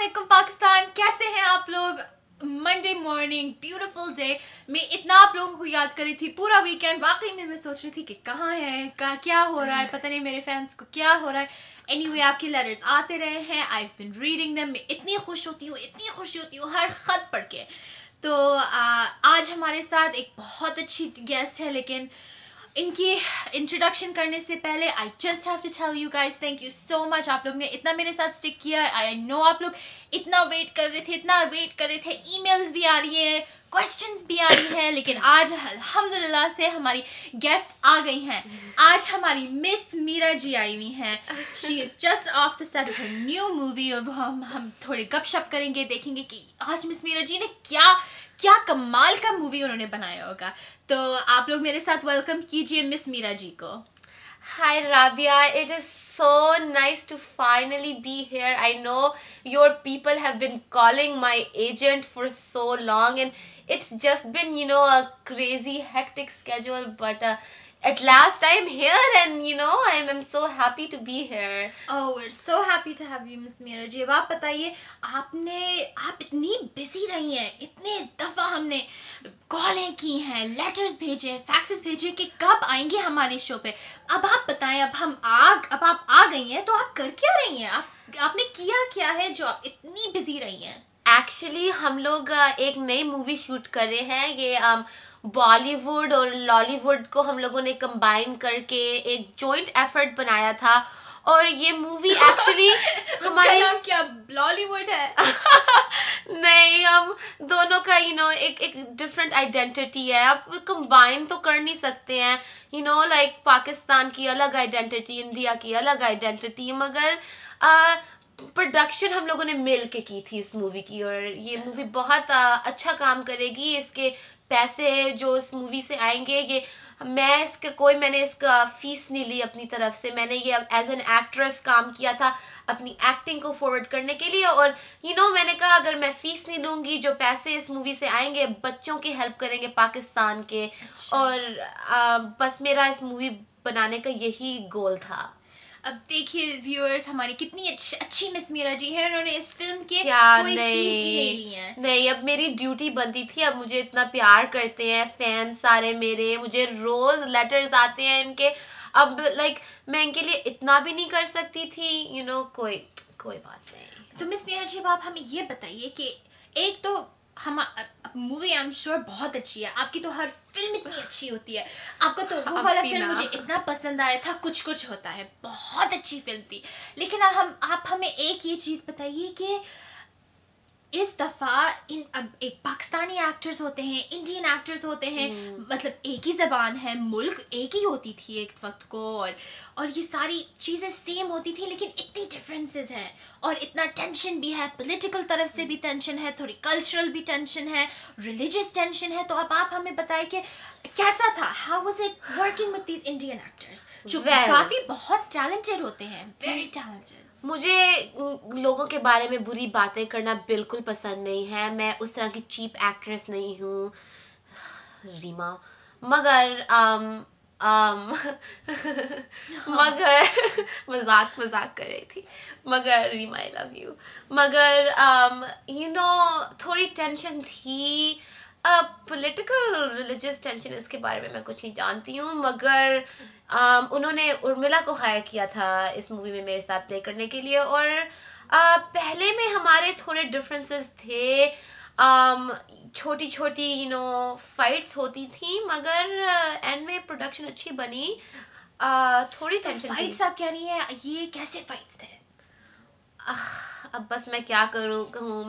अस्सलामुअलैकुम पाकिस्तान, कैसे हैं आप लोग। Monday morning, beautiful day. मैं इतना आप लोगों को याद कर रही थी पूरा वीकेंड। वाकई में मैं सोच रही थी कि कहाँ है, क्या हो रहा है, पता नहीं मेरे फैंस को क्या हो रहा है। एनीवे, आपके लेटर्स आते रहे हैं, I have been reading them. मैं इतनी खुश होती हूँ हर खत पढ़ के। तो आज हमारे साथ एक बहुत अच्छी गेस्ट है, लेकिन इनकी इंट्रोडक्शन करने से पहले I just have to tell you guys, thank you so much. आप लोग ने इतना मेरे साथ स्टिक किया। आई नो आप लोग इतना वेट कर रहे थे, ईमेल्स भी आ रही हैं, क्वेश्चंस भी आ रही हैं, लेकिन आज अल्हम्दुलिल्लाह से हमारी गेस्ट आ गई हैं। आज हमारी मिस मीरा जी आई हुई हैं। She is just off the set of her new movie. अब हम थोड़े गपशप करेंगे, देखेंगे कि आज मिस मीरा जी ने क्या कमाल का मूवी उन्होंने बनाया होगा। तो आप लोग मेरे साथ वेलकम कीजिए मिस मीरा जी को। Hi Rabia, it is so nice to finally be here. I know your people have been calling my agent for so long and it's just been, a crazy hectic schedule, but at last I'm here and I'm so happy to be here. Oh, we're so happy to have you, Miss Meera जी। अब आप बताइए, आप इतनी busy रही हैं, इतने दफा हमने कॉलें की हैं, लेटर्स भेजे, फैक्सेस भेजे कि कब आएंगे हमारे शो पे। अब आप बताएं, अब आप आ गई हैं, तो आप कर क्या रही हैं? आपने किया क्या है जो आप इतनी बिजी रही हैं? एक्चुअली हम लोग एक नई मूवी शूट कर रहे हैं। ये बॉलीवुड और लॉलीवुड को हम लोगों ने कंबाइन करके एक जॉइंट एफर्ट बनाया था, और ये मूवी एक्चुअली हमारे नाम क्या लॉलीवुड है? नहीं, हम दोनों का एक डिफरेंट आइडेंटिटी है। आप कंबाइन तो कर नहीं सकते हैं, लाइक पाकिस्तान की अलग आइडेंटिटी, इंडिया की अलग आइडेंटिटी, मगर प्रोडक्शन हम लोगों ने मिल के की थी इस मूवी की, और ये मूवी बहुत अच्छा काम करेगी। इसके पैसे जो इस मूवी से आएंगे, ये मैंने इसका फीस नहीं ली अपनी तरफ से। मैंने ये एज एन एक्ट्रेस काम किया था अपनी एक्टिंग को फॉरवर्ड करने के लिए, और मैंने कहा अगर मैं फीस नहीं लूँगी, जो पैसे इस मूवी से आएंगे बच्चों की हेल्प करेंगे पाकिस्तान के। और बस मेरा इस मूवी बनाने का यही गोल था। अब देखिए व्यूअर्स, हमारी कितनी अच्छी मिस मीरा जी है, उन्होंने इस फिल्म के कोई फीस भी नहीं ली है। नहीं, अब मेरी ड्यूटी बनती थी। अब मुझे इतना प्यार करते हैं फैन सारे मेरे, मुझे रोज लेटर्स आते हैं इनके। अब मैं इनके लिए इतना भी नहीं कर सकती थी, कोई बात नहीं। तो मिस मीरा जी, अब आप हमें ये बताइए कि एक तो मूवी आई एम श्योर बहुत अच्छी है, आपकी तो हर फिल्म इतनी अच्छी होती है। आपका तो वो वाला फिल्म मुझे इतना पसंद आया था, कुछ होता है, बहुत अच्छी फिल्म थी। लेकिन आप हमें एक ये चीज़ बताइए कि इस दफ़ा अब एक पाकिस्तानी एक्टर्स होते हैं, इंडियन एक्टर्स होते हैं, मतलब एक ही ज़बान है, मुल्क एक ही होती थी एक वक्त को, और ये सारी चीज़ें सेम होती थी, लेकिन इतनी डिफरेंसेस हैं, और इतना टेंशन भी है, पॉलिटिकल तरफ से भी टेंशन है, थोड़ी कल्चरल भी टेंशन है, रिलीजियस टेंशन है। तो अब आप हमें बताएं कि कैसा था, how was it working with these Indian actors जो काफ़ी बहुत टैलेंटेड होते हैं, वेरी टैलेंटेड। मुझे लोगों के बारे में बुरी बातें करना बिल्कुल पसंद नहीं है। मैं उस तरह की चीप एक्ट्रेस नहीं हूँ रीमा, मगर मगर मजाक कर रही थी, मगर रीमा आई लव यू। मगर थोड़ी टेंशन थी, पॉलिटिकल रिलीजियस टेंशन, इसके बारे में मैं कुछ नहीं जानती हूँ। मगर उन्होंने उर्मिला को हायर किया था इस मूवी में मेरे साथ प्ले करने के लिए, और पहले में हमारे थोड़े डिफरेंसेस थे, छोटी फाइट्स होती थी, मगर एंड में प्रोडक्शन अच्छी बनी। थोड़ी टेंशन। फाइट्स आप कह रही हैं, ये कैसे फाइट्स थे? अब बस मैं क्या कहूँ,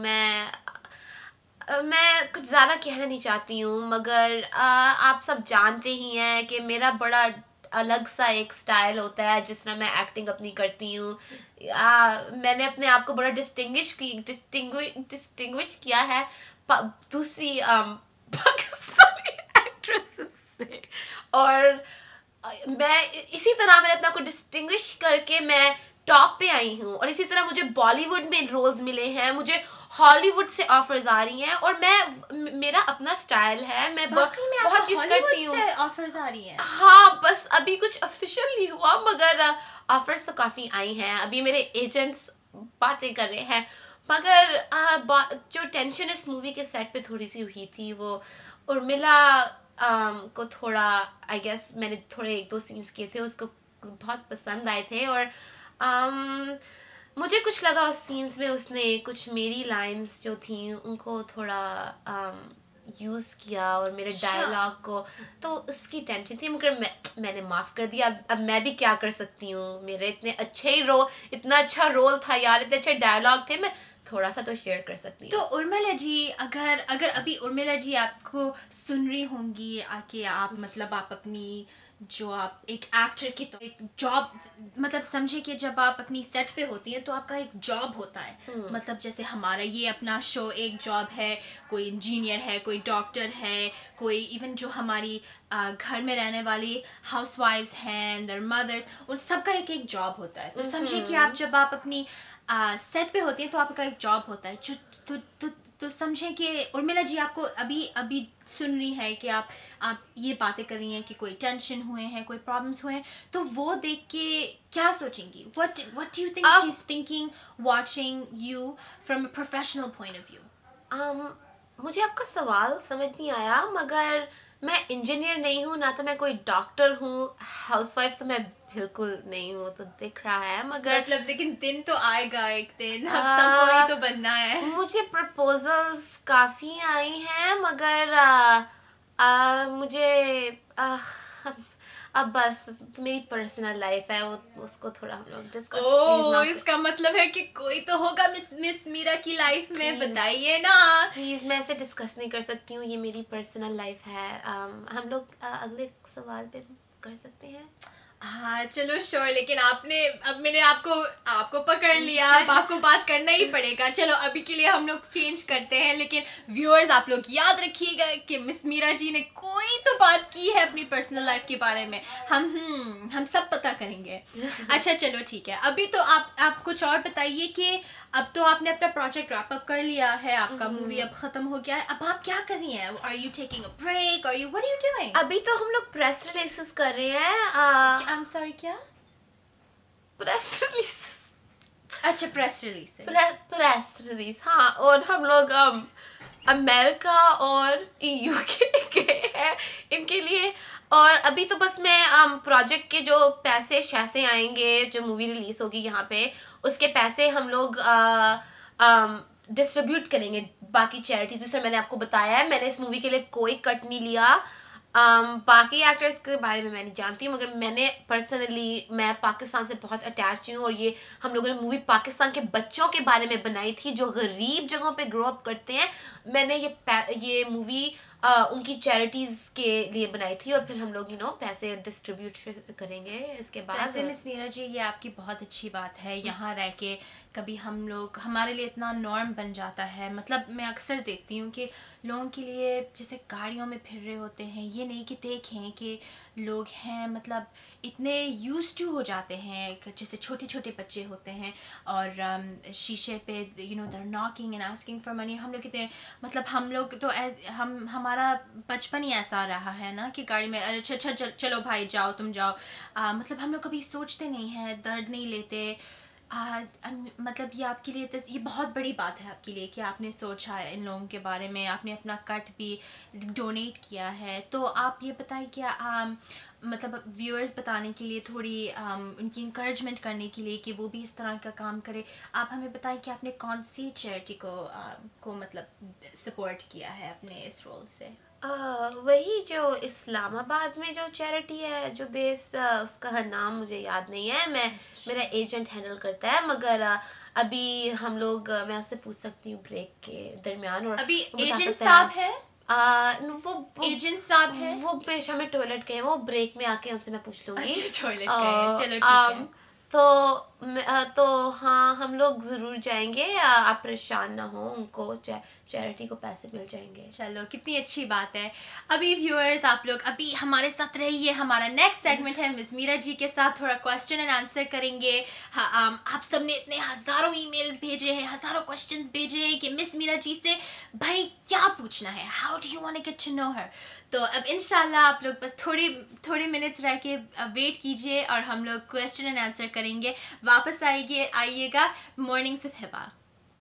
मैं कुछ ज़्यादा कहना नहीं चाहती हूँ, मगर आप सब जानते ही हैं कि मेरा बड़ा अलग सा एक स्टाइल होता है जिस तरह मैं एक्टिंग अपनी करती हूँ। मैंने अपने आप को बड़ा डिस्टिंग्विश किया है दूसरी पाकिस्तानी एक्ट्रेसेस से, और मैं इसी तरह मैंने अपने आप को डिस्टिंग्विश करके मैं टॉप पे आई हूँ। और इसी तरह मुझे बॉलीवुड में रोल्स मिले हैं, मुझे हॉलीवुड से ऑफर्स आ रही हैं, और मेरा अपना स्टाइल है, मैं बहुत यूज करती हूँ। ऑफर्स आ रही हैं? हाँ, बस अभी कुछ ऑफिशियल नहीं हुआ, मगर ऑफर्स तो काफ़ी आई हैं। अभी मेरे एजेंट्स बातें कर रहे हैं, मगर जो टेंशन इस मूवी के सेट पे थोड़ी सी हुई थी वो उर्मिला को थोड़ा आई गेस मैंने थोड़े 1-2 सीन्स किए थे उसको बहुत पसंद आए थे और मुझे कुछ लगा उस सीन्स में उसने कुछ मेरी लाइंस जो थी उनको थोड़ा यूज़ किया और मेरे डायलॉग को, तो उसकी टेंशन थी मगर मैंने माफ़ कर दिया। अब मैं भी क्या कर सकती हूँ, मेरे इतने अच्छे ही इतना अच्छा रोल था यार, इतने अच्छे डायलॉग थे, मैं थोड़ा सा तो शेयर कर सकती हूँ। तो उर्मिला जी अगर अभी उर्मिला जी आपको सुन रही होंगी कि आप मतलब आप अपनी जो आप एक एक्टर की तो एक जॉब मतलब समझे कि जब आप अपनी सेट पे होती हैं तो आपका एक जॉब होता है, मतलब जैसे हमारा ये अपना शो एक जॉब है, कोई इंजीनियर है, कोई डॉक्टर है, कोई इवन जो हमारी घर में रहने वाली हाउसवाइफ्स हैं, देयर मदर्स, उन सबका एक एक जॉब होता है। तो समझिए कि आप जब आप अपनी सेट पे होती हैं तो आपका एक जॉब होता है। तो समझें कि उर्मिला जी आपको अभी सुन रही है कि आप ये बातें कर रही हैं कि कोई टेंशन हुए हैं, कोई प्रॉब्लम्स हुए हैं, तो वो देख के क्या सोचेंगी? What do you think she's thinking watching you from a professional point of view? मुझे आपका सवाल समझ नहीं आया, मगर मैं इंजीनियर नहीं हूँ, ना तो मैं कोई डॉक्टर हूँ, हाउसवाइफ तो मैं बिल्कुल नहीं हूँ, तो दिख रहा है। मगर मतलब लेकिन दिन तो आएगा एक दिन, हम सबको ही तो बनना है। मुझे प्रपोजल्स काफ़ी आई हैं मगर मुझे अब बस मेरी पर्सनल लाइफ है उसको थोड़ा हम लोग डिस्कस। इसका मतलब है कि कोई तो होगा मिस मीरा की लाइफ में, बताइए ना प्लीज। मैं ऐसे डिस्कस नहीं कर सकती हूँ, ये मेरी पर्सनल लाइफ है। हम लोग अगले सवाल पे कर सकते हैं। हाँ चलो श्योर, लेकिन अब मैंने आपको पकड़ लिया, अब आपको बात करना ही पड़ेगा। चलो अभी के लिए हम लोग चेंज करते हैं, लेकिन व्यूअर्स आप लोग याद रखिएगा कि मिस मीरा जी ने कोई तो बात की है अपनी पर्सनल लाइफ के बारे में, हम सब पता करेंगे। अच्छा चलो ठीक है, अभी तो आप कुछ और बताइए कि अब तो आपने अपना प्रोजेक्ट रैप अप कर लिया है, आपका मूवी अब खत्म हो गया है, अब आप क्या कर रही हैं? Are you taking a break, और व्हाट आर यू डूइंग? अभी तो हम लोग प्रेस रिलीजेस कर रहे हैं। आई एम सॉरी, क्या प्रेस रिलीजेस? अच्छा प्रेस रिलीज, प्रेस रिलीज, हाँ। और हम लोग अमेरिका और यूके गए हैं इनके लिए, और अभी तो बस मैं प्रोजेक्ट के जो पैसे आएंगे, जो मूवी रिलीज होगी यहाँ पे, उसके पैसे हम लोग डिस्ट्रीब्यूट करेंगे बाकी चैरिटीज। जिससे मैंने आपको बताया है, मैंने इस मूवी के लिए कोई कट नहीं लिया। बाकी एक्टर्स के बारे में मैं नहीं जानती हूँ, मगर मैंने पर्सनली मैं पाकिस्तान से बहुत अटैच हूँ, और ये हम लोगों ने मूवी पाकिस्तान के बच्चों के बारे में बनाई थी जो गरीब जगहों पे ग्रो अप करते हैं। मैंने ये मूवी उनकी चैरिटीज के लिए बनाई थी, और फिर हम लोग पैसे डिस्ट्रीब्यूट करेंगे इसके बाद। मिस मीरा जी ये आपकी बहुत अच्छी बात है, यहाँ रह के कभी हमारे लिए इतना नॉर्म बन जाता है। मतलब मैं अक्सर देखती हूँ कि लोगों के लिए जैसे गाड़ियों में फिर रहे होते हैं, ये नहीं कि देखें कि लोग हैं मतलब इतने यूज्ड टू हो जाते हैं, जैसे छोटे छोटे बच्चे होते हैं और शीशे पे they are knocking and asking for money. हम लोग कितने मतलब हम लोग तो हमारा बचपन ही ऐसा रहा है ना कि गाड़ी में अच्छा चलो भाई जाओ तुम जाओ, मतलब हम लोग कभी सोचते नहीं हैं, दर्द नहीं लेते। मतलब ये आपके लिए ये बहुत बड़ी बात है आपके लिए कि आपने सोचा है इन लोगों के बारे में, आपने अपना कट भी डोनेट किया है। तो आप ये बताइए क्या मतलब व्यूअर्स बताने के लिए थोड़ी उनकी इंकरेजमेंट करने के लिए कि वो भी इस तरह का काम करे, आप हमें बताएं कि आपने कौन सी चैरिटी को मतलब सपोर्ट किया है अपने इस रोल से? वही जो इस्लामाबाद में जो चैरिटी है, जो बेस उसका नाम मुझे याद नहीं है, मेरा एजेंट हैंडल करता है, मगर अभी हम लोग मैं उससे पूछ सकती हूँ ब्रेक के दरमियान। और अभी एजेंट साहब है? वो एजेंट साहब है, वो पेशा में टॉयलेट गए, वो ब्रेक में आके उनसे मैं पूछ लूंगी। अच्छा टॉयलेट गए, चलो ठीक है। तो हाँ हम लोग ज़रूर जाएंगे, आप परेशान ना हो, उनको चैरिटी को पैसे मिल जाएंगे। चलो कितनी अच्छी बात है। अभी व्यूअर्स आप लोग अभी हमारे साथ रहिए, हमारा नेक्स्ट सेगमेंट है मिस मीरा जी के साथ थोड़ा क्वेश्चन एंड आंसर करेंगे। आप सबने इतने हज़ारों ईमेल्स भेजे हैं, हज़ारों क्वेश्चंस भेजे हैं कि मिस मीरा जी से भाई क्या पूछना है, how do you want to get to know her. तो अब इंशाल्लाह आप लोग बस थोड़े मिनट्स रह के वेट कीजिए और हम लोग क्वेश्चन एंड आंसर करेंगे। वापस आइएगा मॉर्निंग्स विद हिबा।